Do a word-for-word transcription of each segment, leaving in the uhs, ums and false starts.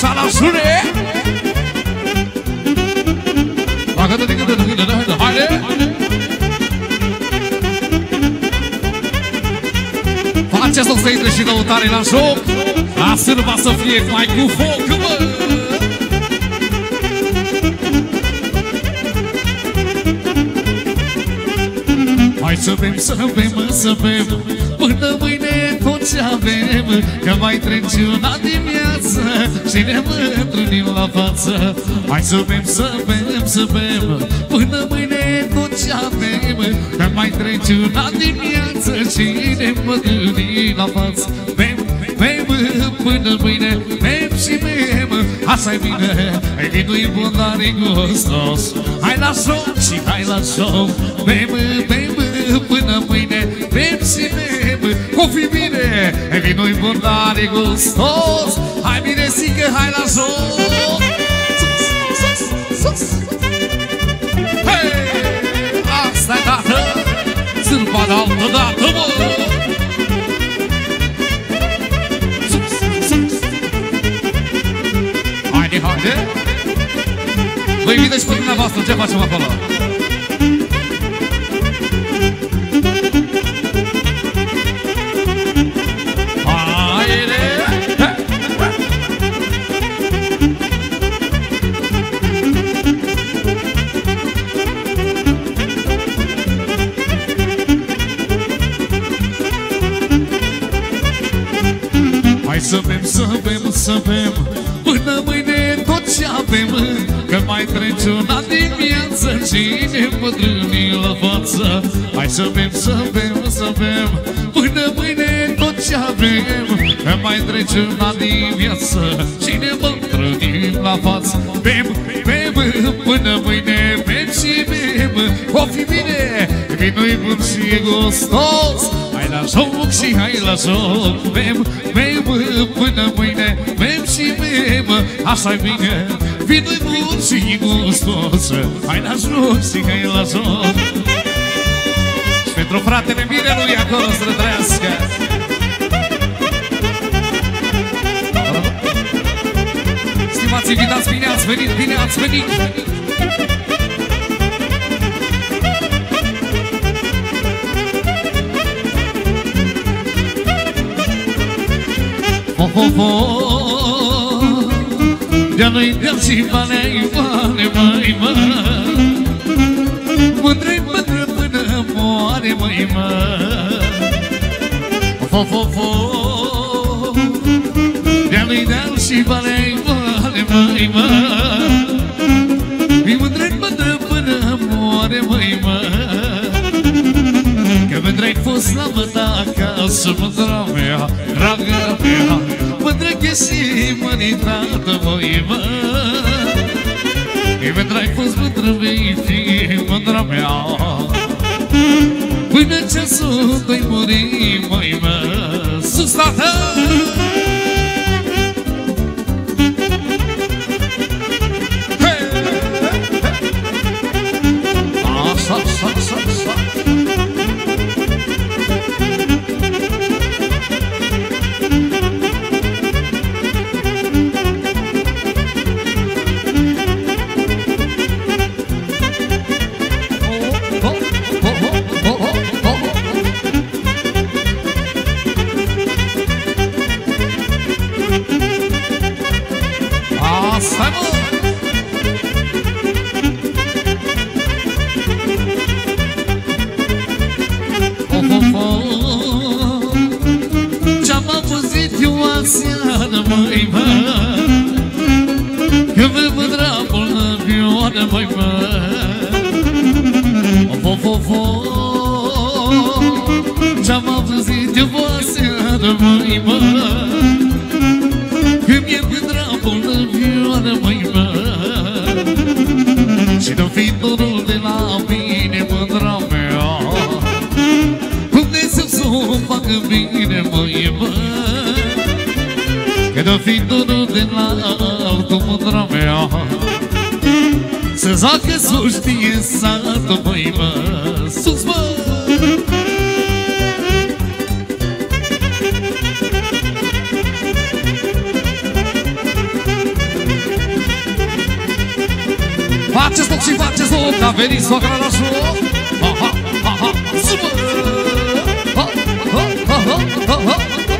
Așa la jure. Bagă-te, digă-te, digă-te, haide. Faceți-o să intre și lăutare la joc. La sârba să fie mai cu foc, mă. Hai să bem, să bem, să bem, până mâine tot ce avem, că mai trece una dimineață și ne întâlnim la față. Hai să bem, să bem, să bem, până mâine tot ce avem, că mai trece una dimineață și ne întâlnim la față. Bem, bem, până mâine, bem și bem, așa-i bine, ai vinui bun, dar e gustos. Hai la joc și hai la joc, bem, bem, până mâine, bem și bem, o fi bine, ai vinui bun, dar e gustos. Hai bine, zică, hai la joc. Sus, sus, sus. Hei, asta-i dată, sârba de altă dată, mă. Haide, haide. Vă invită și pe dumneavoastră, ce facem acolo? Să bem, să bem, să bem, până mâine tot ce avem, că mai trece una dimineață și ne pătrâni la față. Hai să bem, să bem, să bem, până mâine tot ce avem, că mai trece una dimineață și ne pătrâni la față. Bem, bem, până mâine, bem și bem, o fi bine, vinui bun și gustos. Hai la joc și hai la joc, bem, bem, până mâine, bem și bem, așa-i bine, vinui bun și gustos. Hai la joc și hai la joc. Și pentru fratele bine lui acolo să trăiască. Stimați invitați, bine ați venit, bine ați venit. Ho, ho, de-a-lui de-al și bane-i, bane, măi, mă. Mândră-i mândră până moare, măi, mă. Ho, ho, ho, de-a-lui de-al și bane-i, bane, măi, mă. Mi mândră-i mândră până moare, măi, mă. Că mândră-i fost la măta acasă, mândra mea, dragă mea. Mândră că și măritată, măi, mă. E mândră-i fost, mândră vei fi, mândra mea. Până ceasul doi muri, măi, mă. Sus, tată! Așa, așa, așa, așa. Seara, măi, mă, că vă mândra bolnăvioară, măi, mă. Of, of, of, ce-am auzit eu seara, măi, mă, că mi-e mândra bolnăvioară, măi, mă. Și nu fi dorul de la mine, mândra mea, Dumnezeu să-o facă bine, măi, mă. Că de-o fi dorul de la altul, mândra mea, să zacă să știe satul, măi, mă. Sus, mă! venit soacra noastră. Ha, ha, ha, ha, zumă! Ha, ha, ha, ha, ha, ha.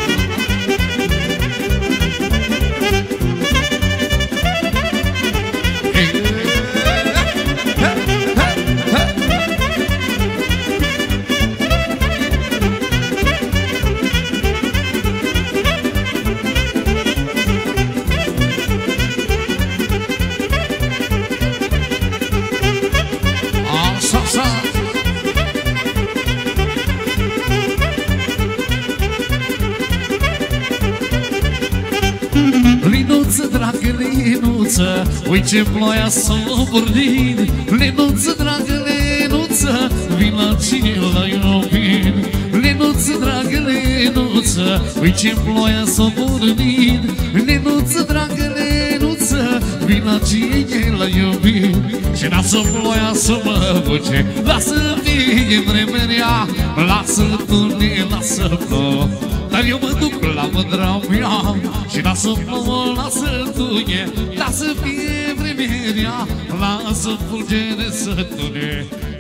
Linuță, dragă Linuță, ui ce ploaia s-a pornit. Linuță, dragă Linuță, vin la cine l-a iubit. Linuță, dragă Linuță, ui ce ploaia s-a pornit. Linuță, dragă Linuță, vin la cine l-a iubit. Și lasă ploaia să mă buce, lasă fie vremerea, lasă tune, lasă plouă. Dar eu mă duc la mândra mea și lasă plouă, lasă tune, lasă fie vremerea, lasă fulgere să tune.